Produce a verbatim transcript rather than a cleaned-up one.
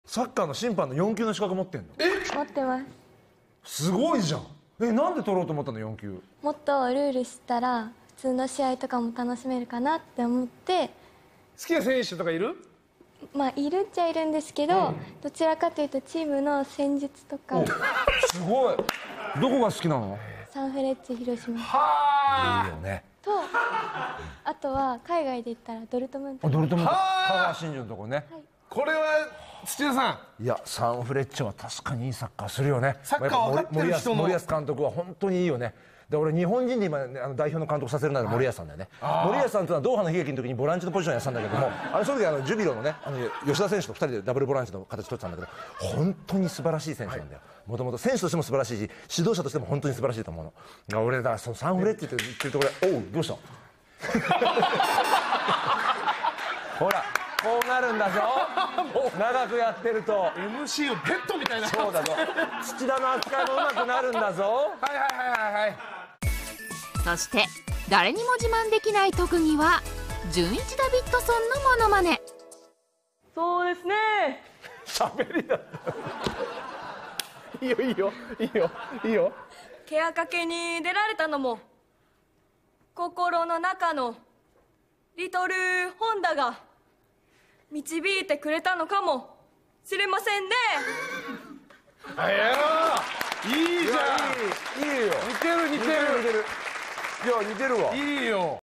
サッカーの審判のよん級の資格持ってんの？ え持ってます。 すごいじゃん。え、なんで取ろうと思ったのよん級？ もっとルール知ったら普通の試合とかも楽しめるかなって思って。 好きな選手とかいる？ まあいるっちゃいるんですけど、うん、どちらかというとチームの戦術とか。 すごい。どこが好きなの？ サンフレッチェ広島。 はあ。 いいよね。 とあとは海外で言ったらドルトムント。 ドルトムント。香川真司のとこね、はい、 これは土屋さん。 いや、サンフレッチェは確かにいいサッカーするよね。 サッカー分かってる人の森保監督は本当にいいよね。で、俺日本人で今、ね、あの代表の監督させるなら森保さんだよね。森保さんというのはドーハの悲劇の時にボランチのポジションやってたんだけども、あれその時あのジュビロのね、あの吉田選手とふたりでダブルボランチの形取ってたんだけど、本当に素晴らしい選手なんだよ。もともと選手としても素晴らしいし、指導者としても本当に素晴らしいと思うのが、俺だからそのサンフレッチェって言ってるところで、おうどうしたほらこうなるんだぞ長くやってるとエムシー をペットみたいな。 そうだぞ土田の扱いもうまくなるんだぞはいはいはいはいはい。 そして誰にも自慢できない特技は純一ダビッドソンのモノマネ。 そうですね。 喋りだいいよいいよいいよいいよ。 ケアかけに出られたのも心の中のリトルホンダが導いてくれたのかもしれませんね。 あやいいじゃん。 いいよ。 似てる似てる似てる。いや似てるわ。 いいよ。